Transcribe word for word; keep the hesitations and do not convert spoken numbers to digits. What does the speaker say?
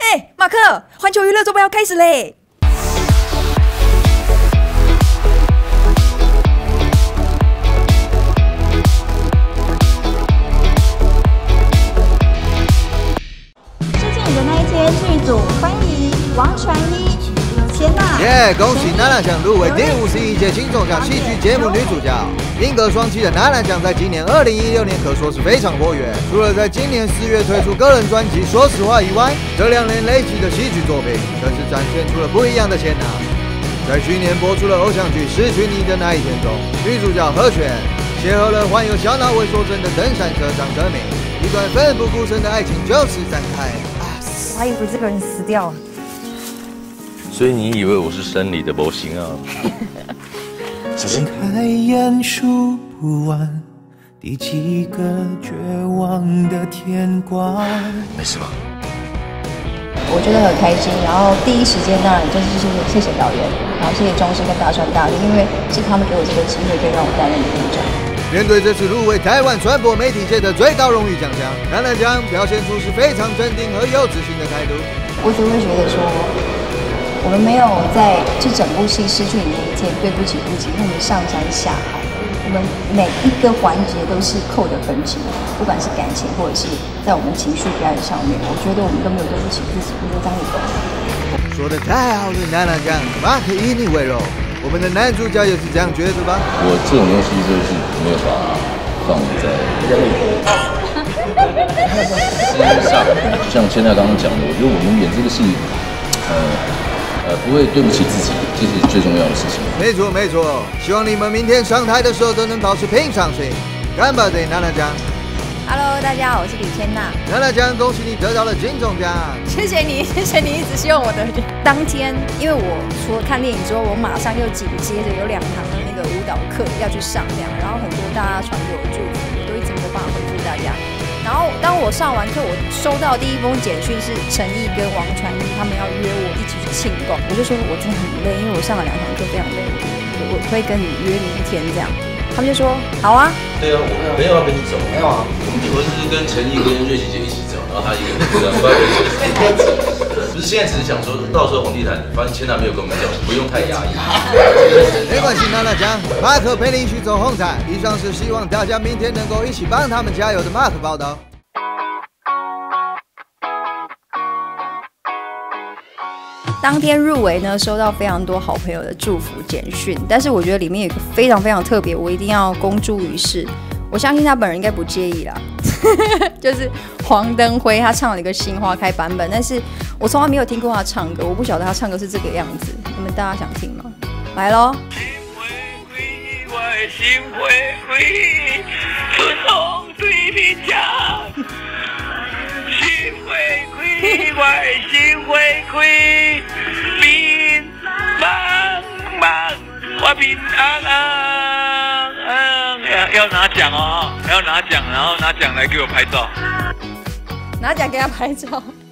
哎，马克，环球娱乐周报要开始嘞！ 事件的那一天，剧组欢迎王传一、千娜。 耶！恭喜娜娜奖入围第五十一届金钟奖戏剧节目女主角。英格双栖的娜娜奖在今年二零一六年可说是非常活跃，除了在今年四月推出个人专辑《说实话》以外，这两年累积的戏剧作品更是展现出了不一样的千娜。在去年播出了偶像剧《失去你的那一天》中，女主角何璇邂逅了患有小脑萎缩症的登山社长哲明，一段奋不顾身的爱情就此展开。 我还以为这个人死掉了。 所以你以为我是生理的模型啊？ 睁开眼数不完第几个绝望的天光。 没事吧？ 我觉得很开心，然后第一时间当然就是谢谢谢谢导演，然后谢谢中视跟大川大力，因为是他们给我这个机会，可以让我担任女主角。 面对这次入围台湾传播媒体界的最高荣誉奖项，娜娜奖表现出是非常镇定和有自信的态度。 我只会觉得说，我们没有在这整部戏失去你的一天，对不起不起，因为我们上山下海，我们每一个环节都是扣的分级，不管是感情或者是在我们情绪表演上面，我觉得我们都没有对不起自己，我觉得张力够。 说的太好了，娜娜奖，马可以你为荣。我们的男主角也是这样觉得吧？ 我这种东西就是没有把它放在身上，就像现在刚刚讲的，我觉得我们演这个戏，呃呃，不会对不起自己，这是最重要的事情。 没错没错，希望你们明天上台的时候都能保持平常心。干巴的娜娜奖。 Hello， 大家好，我是李千娜。 娜娜奖，恭喜你得到了金钟奖。 谢谢你，谢谢你一直希望我的。当天，因为我除了看电影之后，我马上又紧接着有两堂的那个舞蹈课要去上，这样，然后很多大家传给我的祝福，我都一直没有办法回复大家。然后当我上完课，我收到第一封简讯是陈毅跟王传一他们要约我一起去庆功，我就说我真的很累，因为我上了两堂课非常累，我我会跟你约明天这样。他们就说好啊。 对啊，我没有要跟你走，没有啊，我们我是跟陈毅跟瑞琪姐一起走，然后他一个人这样，不是现在只是想说，到时候红地毯，发现千娜没有跟我们讲，不用太压抑。 没关系，娜娜奖，马可陪你一起走红毯。以上是希望大家明天能够一起帮他们加油的马可报道。 当天入围呢，收到非常多好朋友的祝福简讯，但是我觉得里面有一个非常非常特别，我一定要公诸于世。我相信他本人应该不介意啦，就是黄登辉他唱了一个新花开版本，但是我从来没有听过他唱歌，我不晓得他唱歌是这个样子，你们大家想听吗？来咯。心灰灰，春风对你讲，心灰灰，我心灰灰，平茫茫，我平安安。 要拿奖哦，要拿奖，然后拿奖来给我拍照， 拿奖给他拍照。